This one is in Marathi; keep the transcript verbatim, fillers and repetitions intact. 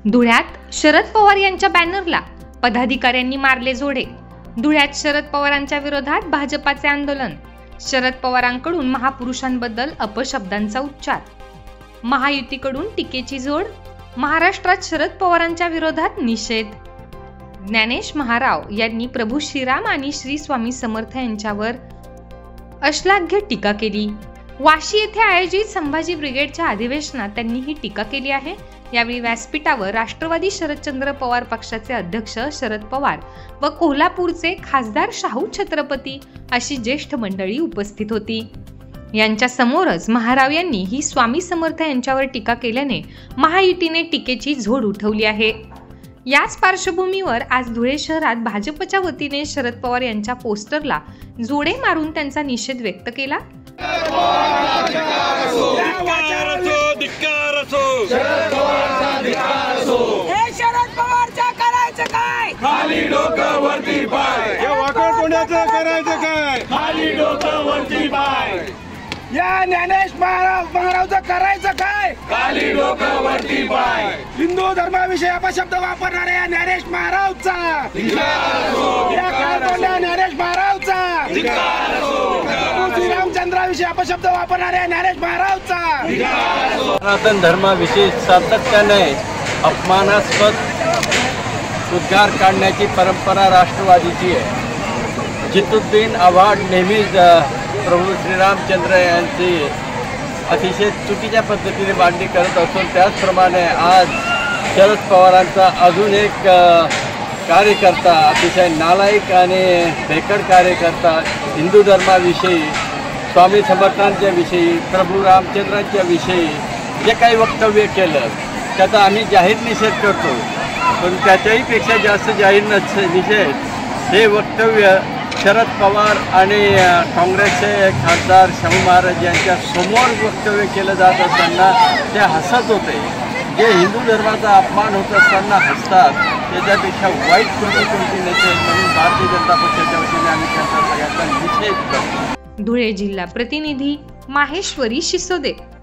धुळ्यात शरद पवार यांच्या बॅनरला पदाधिकाऱ्यांनी मारले जोडे। धुळ्यात शरद पवारांच्या विरोधात भाजपाचे आंदोलन। शरद पवारांकडून महापुरुषांबद्दल अपशब्दांचा उच्चार। महायुतीकडून टीकेची जोड। महाराष्ट्रात शरद पवारांच्या विरोधात निषेध। ज्ञानेश महाराव यांनी प्रभू श्रीराम आणि श्री स्वामी समर्थ यांच्यावर अश्लाघ्य टीका केली। वाशी येथे आयोजित संभाजी ब्रिगेडच्या अधिवेशनात त्यांनी ही टीका केली आहे। यावेळी व्यासपीठावर राष्ट्रवादी शरदचंद्र पवार पक्षाचे अध्यक्ष शरद पवार व कोल्हापूरचे खासदार शाहू छत्रपती अशी ज्येष्ठ मंडळी उपस्थित होती। यांच्या समोरच महाराव यांनी ही स्वामी समर्थ यांच्यावर टीका केल्याने महायुतीने टीकेची झोड उठवली आहे। याच पार्श्वभूमीवर आज धुळे शहरात भाजपच्या वतीने शरद पवार यांच्या पोस्टरला जोडे मारून त्यांचा निषेध व्यक्त केला। शरद पवारच्या करायचं काय? खाली डोकं वरती पाय। या वाकड तोंडाचं करायचं काय? खाली डोकं वरती पाय। या ज्ञानेश महाराव महारावचं करायचं काय? खाली डोकं वरती पाय। हिंदू धर्माविषयी अपशब्द वापरणाऱ्या ज्ञानेश महारावचा या काळतोंड्या ज्ञानेश महारावचा श्रीरामचंद्राविषयी अपशब्द वापरणाऱ्या ज्ञानेश महारावचा सनातन धर्माविषयी सातत्याने अपमानास्पद उद्गार काढण्याची परंपरा राष्ट्रवादीची आहे। जितुद्दीन आव्हाड नेहमीच प्रभू श्रीरामचंद्र यांची अतिशय चुकीच्या पद्धतीने मांडणी करत असून त्याचप्रमाणे आज शरद पवारांचा अजून एक कार्यकर्ता अतिशय नालायक आणि भेकड कार्यकर्ता हिंदू धर्माविषयी स्वामी समर्थांच्या विषयी प्रभू रामचंद्रांच्या विषयी जे काही वक्तव्य केलं त्याचा आम्ही जाहीर निषेध करतो। पण त्याच्याही पेक्षा जास्त जाहीर निषेध हे वक्तव्य शरद पवार आणि काँग्रेसचे खासदार शाहू महाराज यांच्या समोर वक्तव्य केलं जात असताना ते हसत होते। जे हिंदू धर्माचा अपमान होत असताना हसतात त्याच्यापेक्षा वाईट कृती कोणती नसेल म्हणून भारतीय जनता पक्षाच्या वतीने आम्ही त्यांचा सगळ्यांचा निषेध करतो। धुळे जिल्हा प्रतिनिधी माहेश्वरी शिसोदे।